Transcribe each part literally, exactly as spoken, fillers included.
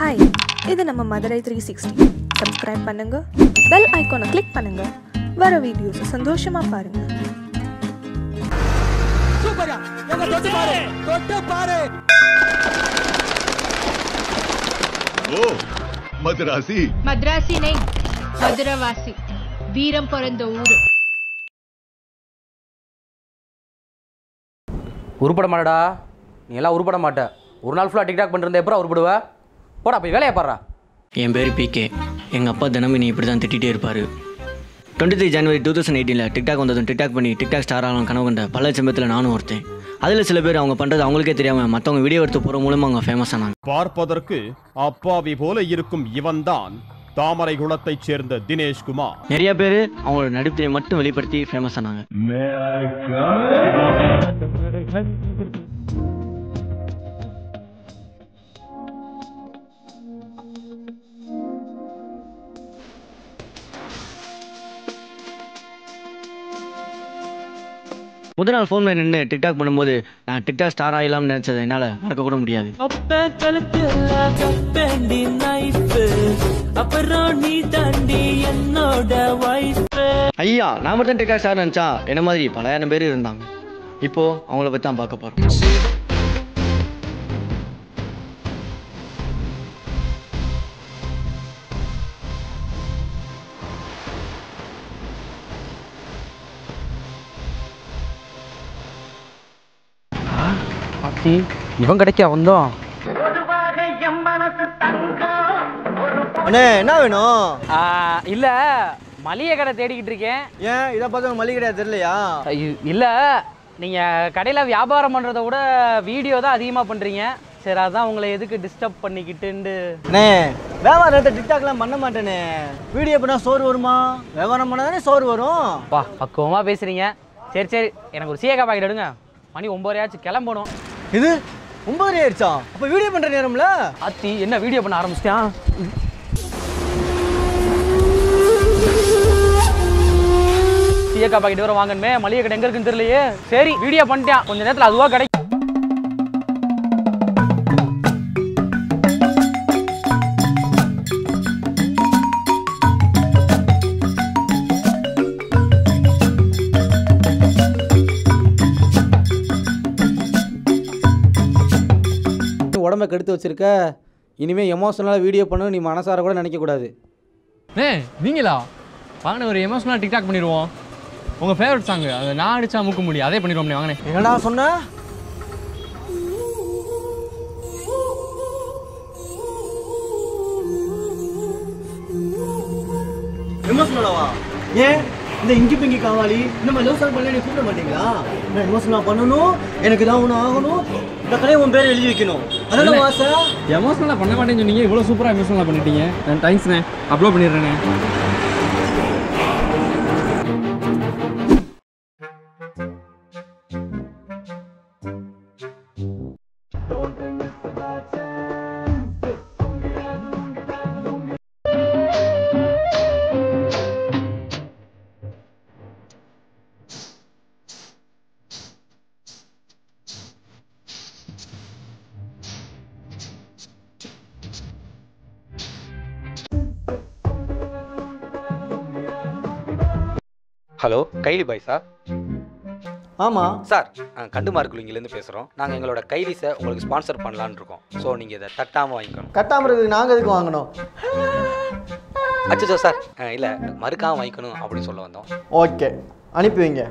Hi, இது நம்ம Madurai three sixty. Subscribe பண்ணுங்க, bell icon-ஐ click பண்ணுங்க. வர வீடியோஸ் சந்தோஷமா பாருங்க. சூப்பரா, எங்க தொட்டு பாரு, தொட்டு பாரு. ஓ, மதுராசி. மദ്രാசி नहीं, மதுரவாசி. வீரம் பிறந்த ஊரு. உருப்பட மாட்டடா, நீ எல்லாம் உருப்பட மாட்ட. ஒரு நாள் ஃபுல்லாக டிக்டாக் பண்ணிருந்தா எப்போ உருப்படுவ? போடா போய் வேலையை பாடுறா. என் பேர் பிகே. எங்கள் அப்பா தினமும் நீ இப்படி தான் திட்டிகிட்டே இருப்பார். டுவெண்ட்டி த்ரீ ஜனவரி டூ தௌசண்ட் எயிட்டீனில் டிக்டாக் வந்ததும் டிக்டாக் பண்ணி டிக்டாக் ஸ்டார் ஆகலாம் கனவு கண்ட பல லட்சம்பத்தில் நானும் ஒருத்தேன். அதில் சில பேர் அவங்க பண்ணுறது அவங்களுக்கே தெரியாமல் மற்றவங்க வீடியோ எடுத்து போகிற மூலமாக அவங்க ஃபேமஸ் ஆனாங்க. பார்ப்பதற்கு அப்பாவி போல இருக்கும் இவன்தான் தாமரை குளத்தைச் சேர்ந்த தினேஷ் குமார். நிறைய பேர் அவங்களோட நடிப்பை மட்டும் வெளிப்படுத்தி ஃபேமஸ் ஆனாங்க. முதல் நாள் ஃபோனில் நின்று டிக்டாக் பண்ணும்போது நான் டிக்டாக் ஸ்டார் ஆகலாம்னு நினச்சது என்னால் மறக்க கூட முடியாது. ஐயா நான் மட்டும் டிக்டாக் ஸ்டார் நினச்சா என்ன மாதிரி பலாயிரம் பேர் இருந்தாங்க. இப்போ அவங்கள பற்றி தான் பார்க்க போகிறோம். இவன் கிடைக்க வந்தோம். அண்ணே என்ன வேணும்? இல்ல மளிகை கடை தேடிக்கிட்டு இருக்கேன். ஏன் இதை பார்த்து மளிகை கடை தெரியலையா? இல்ல நீங்க கடையில வியாபாரம் பண்றதை விட வீடியோ தான் அதிகமா பண்றீங்க. சரி அதான் உங்களை எதுக்கு டிஸ்டர்ப் பண்ணிக்கிட்டு. அண்ணே வியாபாரத்தை டிக்டாக்லாம் பண்ண மாட்டேனே. வீடியோ பண்ணா சோறு வருமா? வியாபாரம் பண்ணா தானே சோறு வரும். வா பக்குவமா பேசுறீங்க. சரி சரி எனக்கு ஒரு சீயக்காய் பாக்கெட் எடுங்க. மணி ஒன்பதாச்சும் கிளம்பணும். இது ஒன்பது ஆயிடுச்சா? அப்ப வீடியோ பண்ற நேரம்ல அத்தி என்ன வீடியோ பண்ண ஆரம்பிச்சிட்டான். சீயக்காய் பாக்கெட் வர வாங்கணுமே, மளிகை கடை எங்க இருக்குன்னு தெரியலையே. சரி வீடியோ பண்ணிட்டான், கொஞ்ச நேரத்துல அதுவா கிடைக்கும். உடம்பை கெடுத்து வச்சிருக்க. இனிமேல் எமோஷனலாக வீடியோ பண்ண நீ மனசார கூட நினைக்கக்கூடாது. ஏ நீங்களா வாங்கின ஒரு எமோஷனலாக டிக்டாக் பண்ணிடுவோம். உங்கள் ஃபேவரட் சாங் அதை நான் அடிச்சா முக்க முடியும், அதே பண்ணிடுவோம். வாங்கினேன் என்னடா சொன்ன? எமோஷனலாவா? ஏன் இந்த இங்கி பிங்கி காவாலி இந்த மாதிரி லவ் சாங் பண்ண நீ கூப்பிட மாட்டீங்களா? நான் எமோஷனலாக பண்ணணும், எனக்கு தான் ஒன்று ஆகணும், இந்த கடையை உன் பேரை எழுதி வைக்கணும், அதெல்லாம் ஆசை. எமோஷனலாக பண்ண மாட்டேன்னு சொன்னீங்க, இவ்வளோ சூப்பராக எமோஷனலாக பண்ணிட்டீங்க. நான் தேங்க்ஸ்ண்ணே, அப்லோட் பண்ணிடுறேண்ணே. ஹலோ கைலி பாய் சார்? ஆமாம் சார் கண்டுமார்க்குலிங்கிலேருந்து பேசுகிறோம். நாங்கள் எங்களோட கைலிஸை உங்களுக்கு ஸ்பான்சர் பண்ணலான்னு இருக்கோம். ஸோ நீங்கள் இதை தட்டாமல் வாங்கிக்கணும். கட்டாமல் இருக்குது நாங்கள் எதுக்கு வாங்கணும்? அச்சோ சார் இல்லை மறுக்காமல் வாங்கிக்கணும் அப்படின்னு சொல்ல வந்தோம். ஓகே அனுப்பி வைங்க.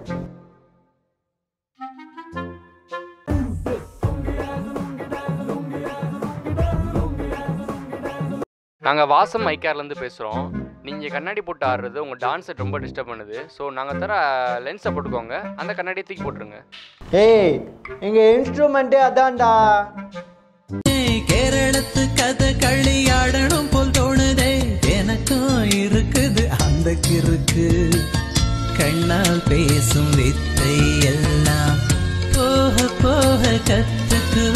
நாங்கள் வாசம் மைக்கேர்லேருந்து பேசுகிறோம். நீங்கள் கண்ணாடி போட்டு ஆடுறது உங்கள் டான்ஸை ரொம்ப டிஸ்டர்ப் பண்ணுது. ஸோ நாங்கள் தர லென்ஸை போட்டுக்கோங்க, அந்த கண்ணாடியை தூக்கி போட்டுருங்க. ஏய் எங்கள் இன்ஸ்ட்ருமெண்ட்டே அதான்டா. கேரளத்து கதை களியாடணும் போல் தோணுதே, எனக்கும் இருக்குது அந்த கிறுக்கு. கண்ணால் பேசும் வித்தை எல்லாம் போக போக கத்துக்குவ.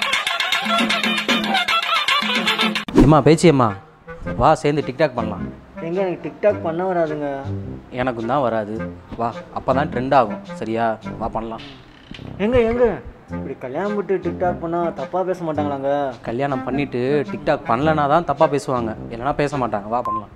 அம்மா பேச்சி அம்மா வா சேர்ந்து டிக்டாக் பண்ணலாம். எங்கே எனக்கு டிக்டாக் பண்ண வராதுங்க. எனக்கும் தான் வராது. வா, அப்போ தான் ட்ரெண்ட் ஆகும். சரியா? வா பண்ணலாம். எங்கே எங்கே இப்படி கல்யாணம் பண்ணிட்டு டிக்டாக் பண்ணால் தப்பாக பேச மாட்டாங்களாங்க? கல்யாணம் பண்ணிவிட்டு டிக்டாக் பண்ணலனா தான் தப்பாக பேசுவாங்க, இல்லைனா பேச மாட்டாங்க. வா பண்ணலாம்.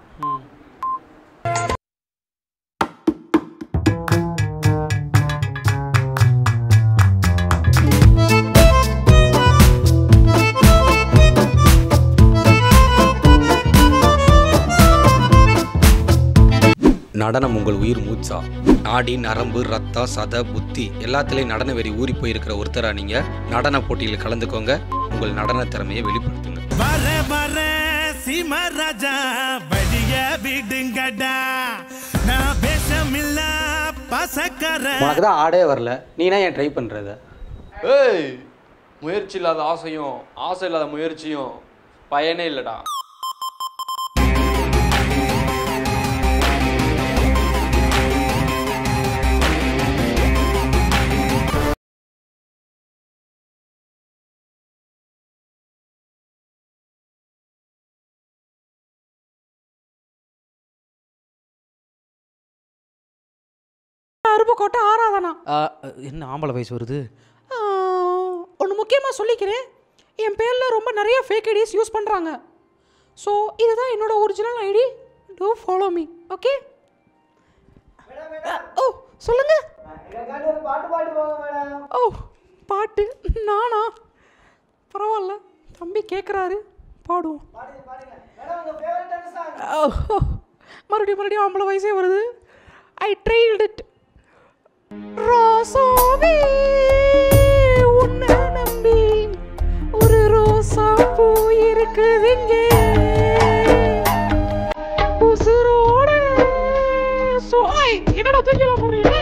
நடனம் உங்கள் உயிர் மூச்சா? நாடி நரம்பு ரத்தம் சத புத்தி எல்லாத்துலேயும் நடன வெறி ஊறி போயிருக்கிற ஒருத்தரா நீங்கள் நடன போட்டியில் கலந்துக்கோங்க. உங்கள் நடன திறமையை வெளிப்படுத்துங்க. உனக்கு தான் ஆடே வரல, நீனா ஏன் ட்ரை பண்ணுறத? ஏய், முயற்சி இல்லாத ஆசையும் ஆசை இல்லாத முயற்சியும் பயனே இல்லைடா. அருப்புக்கோட்டை ஆராதனா. என்ன ஆம்பளை வயசு வருது? ஒன்று முக்கியமாக சொல்லிக்கிறேன், என் பேரில் ரொம்ப நிறைய ஃபேக் ஐடிஸ் யூஸ் பண்ணுறாங்க. ஸோ இதுதான் என்னோட original ID. Do follow me. Okay? ஓ சொல்லுங்க. ஓ பாட்டு நானா? பரவாயில்ல, தம்பி கேட்குறாரு, பாடுவோம். மறுபடியும் மறுபடியும் ஆம்பளை வயசே வருது. ஐ ட்ரைல்ட் இட். ரோசாவே உன்னை நம்பி ஒரு ரோசா பூ இருக்குதுங்க உசுரோட. என்னடா தூக்கில போறீங்க?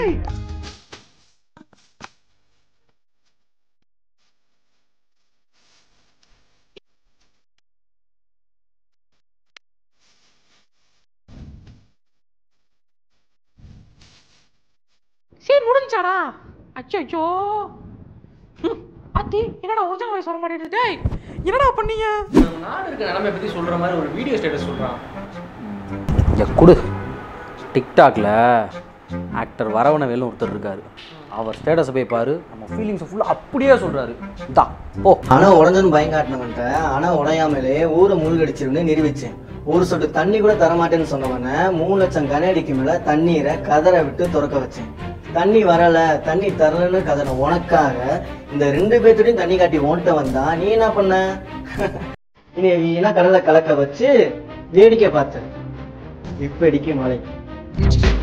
சீன் முடிஞ்சாடா? அச்சோ அத்தி, என்னடா ஒரிஜினல் வாய்ஸ் வர மாட்டேங்குது? டேய் என்னடா பண்ணீங்க? நாடு இருக்க நிலைமை பற்றி சொல்கிற மாதிரி ஒரு வீடியோ ஸ்டேட்டஸ் சொல்கிறான். இங்கே கொடு. டிக்டாக்ல ஆக்டர் வரவணவேல்னு ஒருத்தர் இருக்காரு. அவர் ஸ்டேட்டஸை போய் பாரு, நம்ம ஃபீலிங்ஸை ஃபுல்லாக அப்படியே சொல்கிறாரு. தான் ஓ ஆனால் உடஞ்சுன்னு பயங்காட்டினவன்ட்ட ஆனால் உடையாமலே ஊரை மூழ்கடிச்சிருந்து நிரூபித்தேன். ஒரு சொட்டு தண்ணி கூட தரமாட்டேன்னு சொன்னவனை மூணு லட்சம் கனடிக்கு மேலே தண்ணீரை கதற விட்டு துறக்க வச்சேன். தண்ணி வரல, தண்ணி தரலன்னு கதற உனக்காக இந்த ரெண்டு பேர்த்துடையும் தண்ணி காட்டி ஓன்ட்ட வந்தா நீ என்ன பண்ண? இனி வீணா கடலை கலக்க வச்சு வேடிக்கை பார்த்த. இப்ப அடிக்க மழை.